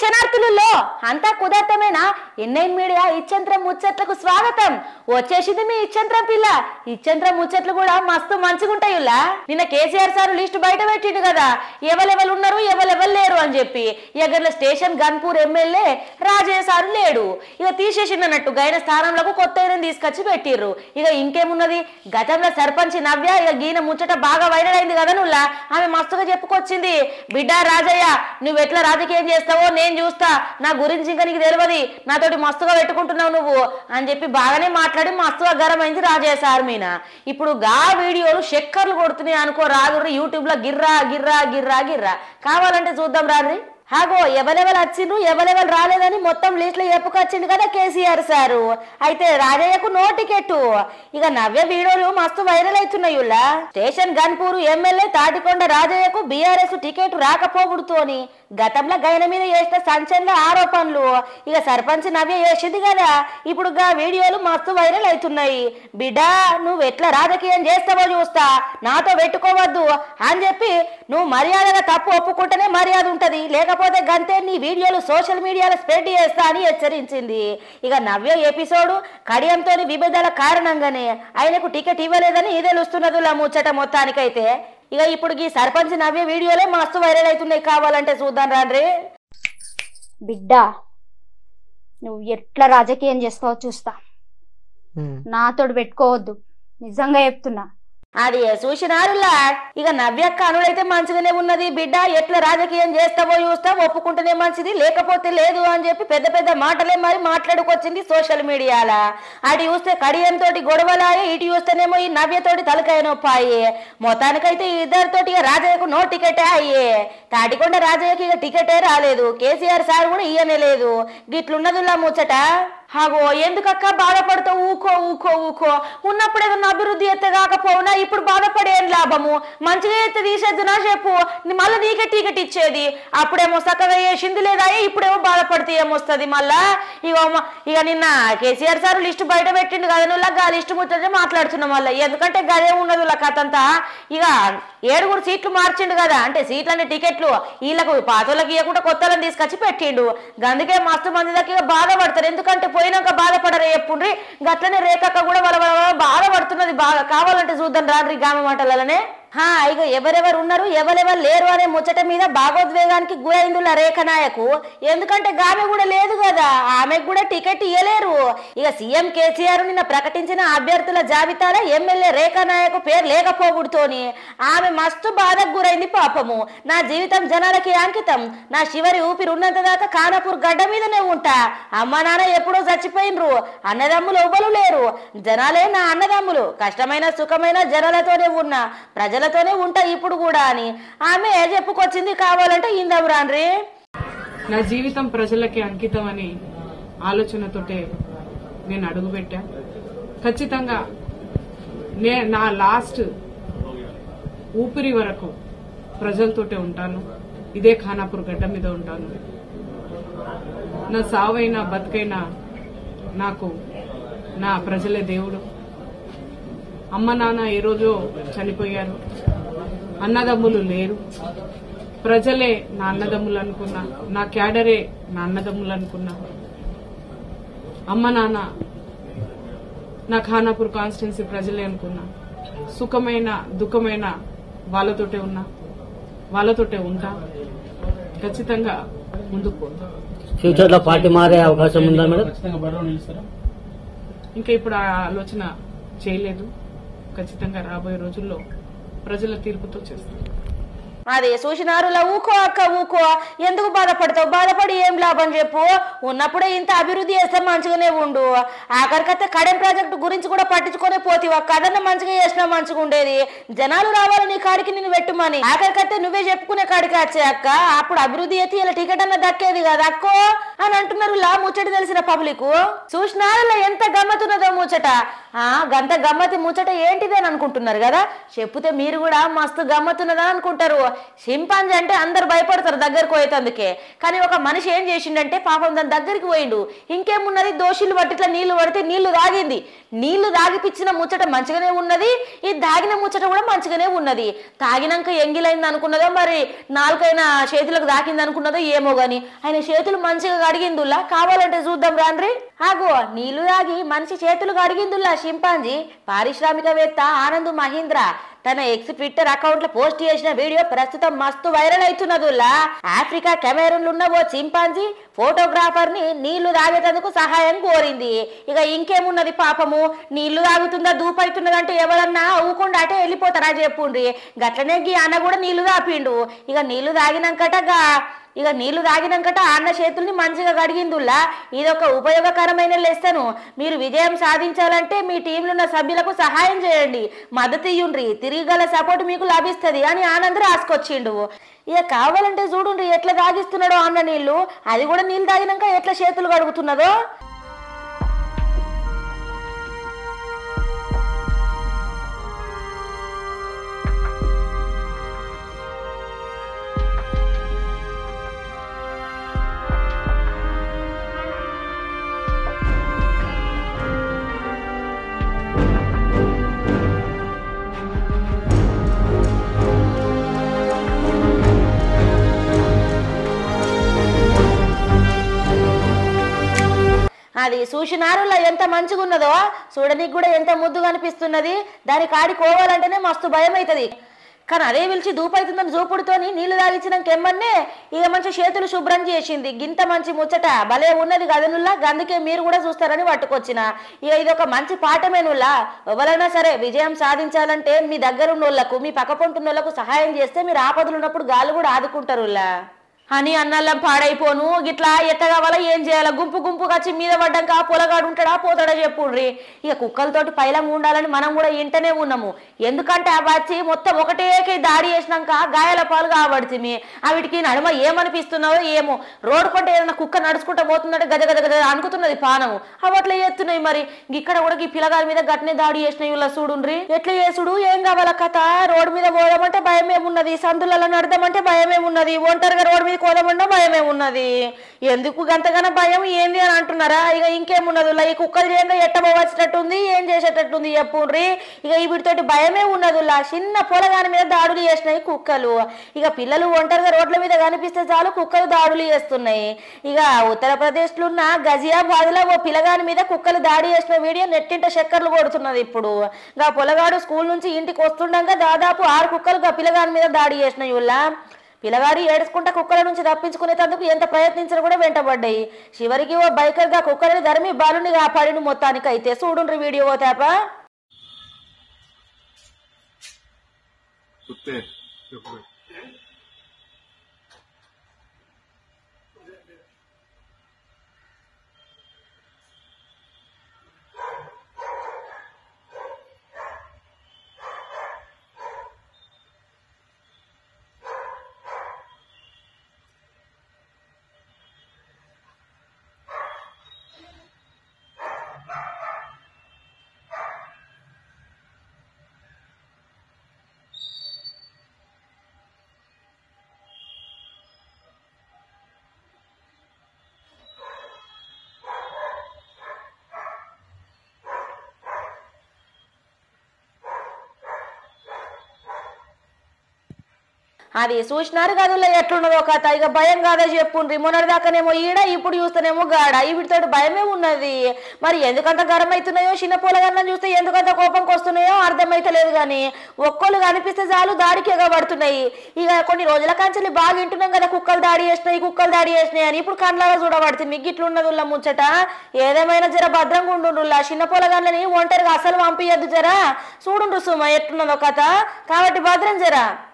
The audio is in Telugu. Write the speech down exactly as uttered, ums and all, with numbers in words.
శనార్థులలో అంతా కుదరతమేనా? ఎన్ఐన్ మీడియా ఇచ్చంత్రం ముచ్చట్లకు స్వాగతం. వచ్చేసింది మీ ఇచ్చంత్రం పిల్ల. ఇచ్చంత్రం ముచ్చట్లు కూడా మస్తు మంచిగుంటాయిలా. నిన్న కేసీఆర్ సార్ లిస్టు బయట పెట్టిండు కదా, ఎవరెవరు ఉన్నారు ఎవరెవరు లేరు అని చెప్పి. ఎగర్ల station Ghanpur MLA Rajaiah sir లేడు, ఇక తీసేసిండన్నట్టు గైన స్థానంలో కొత్త తీసుకొచ్చి పెట్టిర్రు. ఇక ఇంకేమున్నది, గతంలో సర్పంచ్ నవ్య ఇక గీన ముచ్చట బాగా వైరల్ అయింది కదా నుల్లా. ఆమె మస్తుగా చెప్పుకొచ్చింది, బిడ్డ రాజయ్య నువ్వు ఎట్లా రాజకీయం చేస్తావో నేను చూస్తా, నా గురించి ఇంకా నీకు తెలియదు, నాతోటి మస్తుగా పెట్టుకుంటున్నావు నువ్వు అని చెప్పి బాగానే మాట్లాడి మస్తుగా గరమైంది రాజయ్య సార్ మీన. ఇప్పుడు గా వీడియోలు చక్కర్లు కొడుతున్నాయి అనుకో రాదు, యూట్యూబ్ లో గిర్రా గిర్రా గిర్రా గిర్రా. కావాలంటే చూద్దాం రారి. హాగో ఎవరెవరు వచ్చిండ్రు ఎవరెవరు రాలేదని మొత్తం లిస్ట్ లో చెప్పుకొచ్చిండు కదా కేసీఆర్ సారు. అయితే రాజయ్యకు నో టికెట్. ఇక నవ్య వీడియోలు మస్తు వైరల్ అవుతున్నాయి. స్టేషన్ గన్పూర్ ఎమ్మెల్యే తాటికొండ రాజయ్యకు బీఆర్ఎస్ టికెట్ రాకపోవడుతోని గతంలో గైన మీద చేసిన సంచలన ఆరోపణలు ఇక సర్పంచ్ నవ్య చేసింది కదా, ఇప్పుడు గా వీడియోలు మస్తు వైరల్ అవుతున్నాయి. బిడ్డ నువ్వు ఎట్లా రాజకీయం చేస్తావో చూస్తా, నాతో పెట్టుకోవద్దు అని చెప్పి నువ్వు మర్యాదగా తప్పు ఒప్పుకుంటేనే మర్యాద ఉంటది, లేకపోతే గంతే నీ వీడియోలు సోషల్ మీడియాలో స్ప్రెడ్ చేస్తా అని హెచ్చరించింది. ఇక నవ్య ఎపిసోడ్ కడియంతో విభేదాల కారణంగానే ఆయనకు టికెట్ ఇవ్వలేదని ఇది తెలుస్తున్నది ముచ్చట మొత్తానికైతే. ఇక ఇప్పుడు ఈ సర్పంచ్ నవ్య వీడియోలే మస్తు వైరల్ అవుతున్నాయి, కావాలంటే చూద్దాం రాండ్రి. బిడ్డ నువ్వు ఎట్లా రాజకీయం చేస్తావో చూస్తా, నాతోడు పెట్టుకోవద్దు, నిజంగా చెప్తున్నా. అది చూసినారులా. ఇక నవ్యక్క అనుడైతే మంచిగానే ఉన్నది, బిడ్డ ఎట్లా రాజకీయం చేస్తావో చూస్తా, ఒప్పుకుంటేనే మంచిది లేకపోతే లేదు అని చెప్పి పెద్ద పెద్ద మాటలే మరి మాట్లాడుకొచ్చింది సోషల్ మీడియాలో. అటు చూస్తే కడియంతో గొడవలాయే, ఇటు చూస్తేనేమో ఈ నవ్యతోటి తలకాయ నొప్పాయి. మొత్తానికైతే ఇద్దరితోటి రాజయ్యకు నో టికెటే అయ్యే. తాటికొండ రాజయ్యకి ఇక టికెటే రాలేదు, కేసీఆర్ సార్ కూడా ఇయ్యనే లేదు. గిట్లున్నదిలా ముచ్చట. హాగో ఎందుకక్క బాధపడతావు, ఊకో ఊకో ఊకో. ఉన్నప్పుడు ఏదన్నా అభివృద్ధి ఎత్తే కాకపోవునా ఇప్పుడు బాధపడేం లాభము, మంచిగా ఎత్తే తీసేద్దునా చెప్పు, మళ్ళీ నీకే టికెట్ ఇచ్చేది. అప్పుడేమో చక్కగా చేసింది లేదా, ఇప్పుడేమో బాధపడితే ఏమొస్తుంది మళ్ళా. ఇక ఇక నిన్న కేసీఆర్ సార్ లిస్టు బయట పెట్టిండు కదా నువ్వు, ఆ లిస్టు ముచ్చటే మాట్లాడుతున్నాం మళ్ళీ, ఎందుకంటే గదే ఉన్నది కథంతా. ఇక ఏడుగురు సీట్లు మార్చిండు కదా, అంటే సీట్లనే టికెట్లు వీళ్ళకు పాతోళ్ళకి ఇవ్వకుండా కొత్త వాళ్ళని తీసుకొచ్చి పెట్టిండు. అందుకే మస్తు మంది దగ్గర బాధపడతారు, ఎందుకంటే పోయినాక బాధపడరే చెప్పుండ్రి. గట్లనే రేఖక్క కూడా వాళ్ళ బాధపడుతున్నది బాగా. కావాలంటే చూద్దాం రాత్రి గామ మాటలనే. హా ఇక ఎవరెవరు ఉన్నారు ఎవరెవరు లేరు అనే ముచ్చట మీద భాగోద్వేగానికి గురైందుల రేఖ నాయకు. ఎందుకంటే గామె కూడా లేదు కదా, ఆమెకు కూడా టికెట్ ఇయ్యలేరు. ఇక సీఎం కేసీఆర్ నిన్న ప్రకటించిన అభ్యర్థుల జాబితాలో ఎమ్మెల్యే రేఖ నాయకు పేరు లేకపోవడంతోని ఆమె మస్తు బాధకు గురైంది పాపము. నా జీవితం జనాలకి అంకితం, నా చివరి ఊపిరి ఉన్నంత దాకా ఖానాపూర్ గడ్డ మీదనే ఉంటా, అమ్మ నాన్న ఎప్పుడో చచ్చిపోయినరు, అన్నదమ్ములు ఎవ్వరు లేరు, జనాలే నా అన్నదమ్ములు, కష్టమైన సుఖమైన జనాలతోనే ఉన్నా, ప్రజల తోనే ఉంటా ఇప్పుడు కూడా అని ఆమె చెప్పుకొచ్చింది. కావాలంటే ఇందాం రాండ్రి. నా జీవితం ప్రజలకి అంకితం అని ఆలోచనతోటే నేను అడుగుపెట్టా. ఖచ్చితంగా నే నా లాస్ట్ ఊపిరి వరకు ప్రజలతోటే ఉంటాను, ఇదే ఖానాపూర్ గడ్డ మీద ఉంటాను. నా సావైనా బతుకైనా నాకు నా ప్రజలే దేవుడు. అమ్మ నాన్న ఏ రోజో చనిపోయారు, అన్నదమ్ములు లేరు, ప్రజలే నా అన్నదమ్ములు అనుకున్నా, నా క్యాడరే నా అన్నదమ్ములు అనుకున్నా. అమ్మ నాన్న నా ఖానాపూర్ కాన్స్టిట్యున్సీ ప్రజలే అనుకున్నా. సుఖమైన దుఃఖమైన వాళ్ళతోటే ఉన్నా, వాళ్ళతోటే ఉంటా. ఖచ్చితంగా ముందుకు పోతా. ఫ్యూచర్ లో పార్టీ మారే అవకాశం ఉందా మేడం? ఇంకా ఇప్పుడు ఆ ఆలోచన చేయలేదు. ఖచ్చితంగా రాబోయే రోజుల్లో ప్రజల తీర్పుతో చేస్తాం. అదే చూసినారులా. ఊకో అక్క ఊకో, ఎందుకు బాధపడతావు, బాధపడి ఏం లాభం చెప్పు. ఉన్నప్పుడే ఇంత అభివృద్ధి చేస్తే మంచిగానే ఉండు. ఆఖరికైతే కడెం ప్రాజెక్టు గురించి కూడా పట్టించుకునే పోతివా, కదన్న మంచిగా చేసినా మంచిగా ఉండేది. జనాలు రావాలి నీ కాడికి నిన్ను పెట్టుమని, ఆఖరికైతే నువ్వే చెప్పుకునే కాడికి వచ్చే అక్క, అప్పుడు అభివృద్ధి అయితే ఇలా టికెట్ అన్న దక్కేది కదా అక్కో అని అంటున్నారు లా. ముచ్చట తెలిసిన పబ్లిక్ చూసినారులా ఎంత గమ్మతున్నదో ముచ్చట. ఆ గంత గమ్మతి ముచ్చట ఏంటిదే అని అనుకుంటున్నారు కదా, చెప్తే మీరు కూడా మస్తు గమ్మతున్నదని అనుకుంటారు. చింపాంజీ అంటే అందరు భయపడతారు దగ్గరకు పోయేందుకే, కానీ ఒక మనిషి ఏం చేసిండంటే పాపం దాని దగ్గరికి పోయిండు. ఇంకేమున్నది, దోషులు పట్టి ఇట్లా నీళ్లు పడితే నీళ్లు తాగింది. నీళ్లు తాగిపిచ్చిన ముచ్చట మంచిగానే ఉన్నది, ఈ తాగిన ముచ్చట కూడా మంచిగానే ఉన్నది. తాగినాక ఎంగిలైంది అనుకున్నదో మరి నాలుకైనా చేతులకు దాకింది అనుకున్నదో ఏమో గాని ఆయన చేతులు మంచిగా కడిగిందుల్లా. కావాలంటే చూద్దాం రాండ్రి. ఆగో నీళ్లు తాగి మనిషి చేతులు కడిగిందుల్లా చింపాంజీ. పారిశ్రామికవేత్త ఆనంద్ మహీంద్ర తన ఎక్స్ ట్విట్టర్ అకౌంట్ లో పోస్ట్ చేసిన వీడియో ప్రస్తుతం మస్తు వైరల్ అవుతున్నదుల్లా. ఆఫ్రికా కెమెరూన్లు ఉన్న ఓ చింపాంజీ ఫోటోగ్రాఫర్ ని నీళ్లు తాగేందుకు సహాయం కోరింది. ఇక ఇంకేమున్నది పాపము, నీళ్లు తాగుతుందా దూపైతున్నదంటే ఎవరన్నా ఊకుండా అటే వెళ్ళిపోతారా చెప్పుండ్రి. గట్లనే గీ అన్న కూడా నీళ్లు తాపిండు. ఇక నీళ్లు తాగినాకటగా ఇక నీళ్లు తాగినాకట అన్న చేతుల్ని మంచిగా కడిగిందుల్లా. ఇదొక ఉపయోగకరమైన లెసను. మీరు విజయం సాధించాలంటే మీ టీంలో ఉన్న సభ్యులకు సహాయం చేయండి, మద్దతు ఇయ్యుండ్రి, తిరిగి గల సపోర్ట్ మీకు లభిస్తుంది అని ఆనంద్ రాసుకొచ్చిండు. ఇక కావాలంటే చూడుండ్రి ఎట్లా తాగిస్తున్నాడో అన్న నీళ్లు, అది కూడా నీళ్ళు తాగినాక ఎట్లా చేతులు కడుగుతున్నదో. అది చూసినారులా ఎంత మంచిగా ఉన్నదో, చూడనికి కూడా ఎంత ముద్దుగా అనిపిస్తున్నది. దాని కాడి కోవాలంటేనే మస్తు భయం అవుతుంది. కానీ అదే పిలిచి దూపైతుందని జోపుడుతోని నీళ్లు తాగించినాక ఎమ్మన్నే ఇక మంచి చేతులు శుభ్రం చేసింది. గింత మంచి ముచ్చట భలే ఉన్నది గదనుల్లా. అందుకే మీరు కూడా చూస్తారని పట్టుకొచ్చిన. ఇక ఇదొక మంచి పాఠమేనుల్లా. ఎవరైనా సరే విజయం సాధించాలంటే మీ దగ్గర ఉన్న వాళ్ళకు, మీ పక్కపొంటున్న వాళ్ళకు సహాయం చేస్తే మీరు ఆపదలు ఉన్నప్పుడు గాలు కూడా ఆదుకుంటారుల్లా అని అన్నల్లం పాడైపోను. గిట్లా ఎట్ట కావాలా ఏం చేయాలా, గుంపు గుంపుగా వచ్చి మీద పడ్డాక పొలగాడు ఉంటాడా పోతాడా చెప్పుండ్రి. ఇక కుక్కలతోటి పైలంగా ఉండాలని మనం కూడా ఇంటనే ఉన్నాము. ఎందుకంటే ఆ వచ్చి మొత్తం ఒకటేకి దాడి చేసినాక గాయాల పాలు కాబడుతుంది. వీటికి నడుమ ఏమనిపిస్తున్నావో ఏమో, రోడ్డు కొంటే ఏదైనా కుక్క నడుచుకుంటా పోతుందంటే గజ గజ గజ అనుకుతున్నది పానము. అవి అట్లా చేస్తున్నాయి. మరి ఇక్కడ కూడా ఈ పిల్లగారి మీద గట్నే దాడి చేసినాయి. ఇలా చూడుండ్రి ఎట్లా చేసుడు. ఏం కావాలా కథ, రోడ్డు మీద పోదామంటే భయమేమున్నది, సందులలో నడదామంటే భయమేమున్నది, ఒంటరిగా రోడ్డు మీద కోదమన్నా భయమే ఉన్నది. ఎందుకు గంతగానో భయం ఏంది అని అంటున్నారా. ఇక ఇంకేమున్నది, ఈ కుక్కలు చేయంగా ఎట్టబోవచ్చినట్టుంది, ఏం చేసేటట్టుంది చెప్పుండ్రి. ఇక వీటితోటి భయమే ఉన్నది. చిన్న పొలగాని మీద దాడులు చేసినాయి కుక్కలు. ఇక పిల్లలు ఒంటరిగా రోడ్ల మీద కనిపిస్తే చాలు కుక్కలు దాడులు చేస్తున్నాయి. ఇక ఉత్తరప్రదేశ్ లో ఉన్న గజియాబాద్ లో ఓ పిల్లగాని మీద కుక్కలు దాడి చేసిన వీడియో నెట్టింట చక్కర్లు కొడుతున్నది. ఇప్పుడు గా పొలగాడు స్కూల్ నుంచి ఇంటికి వస్తుండగా దాదాపు ఆరు కుక్కలు గా పిల్లగాని మీద దాడి చేసినాయి. ఇలా పిల్లగాడి ఏడుచుకుంటా కుక్కల నుంచి తప్పించుకునేందుకు ఎంత ప్రయత్నించినా కూడా వెంటబడ్డాయి. చివరికి ఓ బైకర్ గా కుక్కలని ధర్మి బాలుని కాపాడిన మొత్తానికి. అయితే చూడుండ్రి వీడియో తేప. అది చూసినారు కదుల్లో ఎట్లున్నదో కథ. ఇక భయం కాదా చెప్పుండ్రి. మొన్నటి దాకానేమో ఈడ, ఇప్పుడు చూస్తేనేమో గాడ. వీటితోటి భయమే ఉన్నది. మరి ఎందుకంత గరం అవుతున్నాయో, చిన్న పొలగన్న చూస్తే ఎందుకంత కోపంకి వస్తున్నాయో అర్థమైతలేదు. కానీ ఒక్కళ్ళు కనిపిస్తే చాలు దాడికి ఎగబడుతున్నాయి. ఇక కొన్ని రోజుల కంచెలు బాగా వింటున్నాం కదా, కుక్కలు దాడి చేసినాయి కుక్కలు దాడి చేసినాయి అని. ఇప్పుడు కండ్లాగా చూడబడుతుంది. మీకు ఇట్లున్నదుల్లా ముచ్చట. ఏదేమైనా జర భద్రంగా ఉండుండ్రులా. చిన్న పొలగన్నని ఒంటరిగా అసలు పంపియద్దు. జరా చూడుండ్రు సుమ ఎట్లున్నదో కథ. కాబట్టి భద్రం జరా.